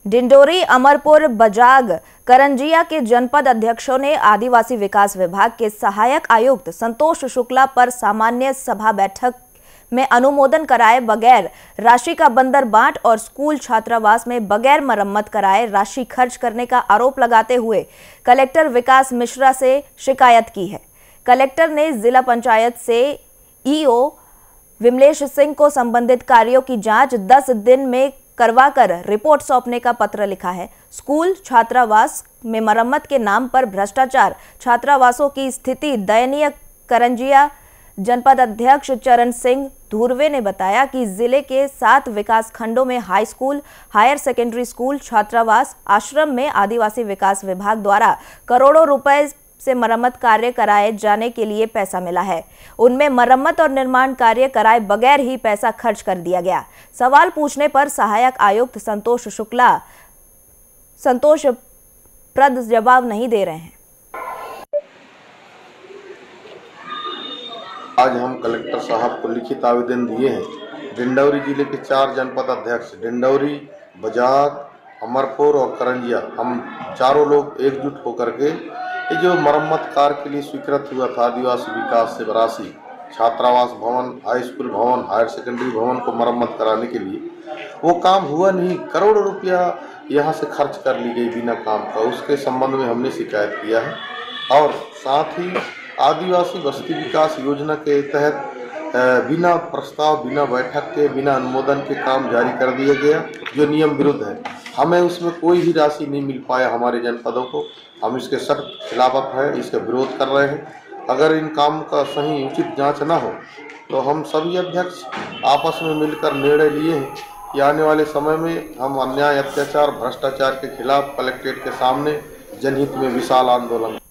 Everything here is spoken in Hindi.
डिंडोरी, अमरपुर, बजाग, करंजिया के जनपद अध्यक्षों ने आदिवासी विकास विभाग के सहायक आयुक्त संतोष शुक्ला पर सामान्य सभा बैठक में अनुमोदन कराए बगैर राशि का बंदर बांट और स्कूल छात्रावास में बगैर मरम्मत कराए राशि खर्च करने का आरोप लगाते हुए कलेक्टर विकास मिश्रा से शिकायत की है। कलेक्टर ने जिला पंचायत से ईओ विमलेश सिंह को संबंधित कार्यों की जांच 10 दिन में करवाकर रिपोर्ट सौंपने का पत्र लिखा है। स्कूल छात्रावास में मरम्मत के नाम पर भ्रष्टाचार, छात्रावासों की स्थिति दयनीय। करंजिया जनपद अध्यक्ष चरण सिंह धुर्वे ने बताया कि जिले के 7 विकास खंडों में high school, higher secondary school, छात्रावास, आश्रम में आदिवासी विकास विभाग द्वारा करोड़ों रुपए से मरम्मत कार्य कराए जाने के लिए पैसा मिला है। उनमें मरम्मत और निर्माण कार्य कराए बगैर ही पैसा खर्च कर दिया गया। सवाल पूछने पर सहायक आयुक्त संतोष शुक्ला संतोषप्रद जवाब नहीं दे रहे हैं। आज हम कलेक्टर साहब को लिखित आवेदन दिए हैं। डिंडोरी जिले के 4 जनपद अध्यक्ष डिंडोरी, बजाग, अमरपुर और करंजिया, हम चारों लोग एकजुट होकर के ये जो मरम्मत कार्य के लिए स्वीकृत हुआ था आदिवासी विकास से राशि, छात्रावास भवन, हाई स्कूल भवन, हायर सेकेंडरी भवन को मरम्मत कराने के लिए, वो काम हुआ नहीं। करोड़ों रुपया यहाँ से खर्च कर ली गई बिना काम का। उसके संबंध में हमने शिकायत किया है और साथ ही आदिवासी बस्ती विकास योजना के तहत बिना प्रस्ताव, बिना बैठक के, बिना अनुमोदन के काम जारी कर दिया गया, जो नियम विरुद्ध है। हमें उसमें कोई भी राशि नहीं मिल पाया हमारे जनपदों को। हम इसके सख्त खिलाफत है, इसका विरोध कर रहे हैं। अगर इन काम का सही उचित जांच ना हो तो हम सभी अध्यक्ष आपस में मिलकर निर्णय लिए हैं कि आने वाले समय में हम अन्याय, अत्याचार, भ्रष्टाचार के खिलाफ कलेक्ट्रेट के सामने जनहित में विशाल आंदोलन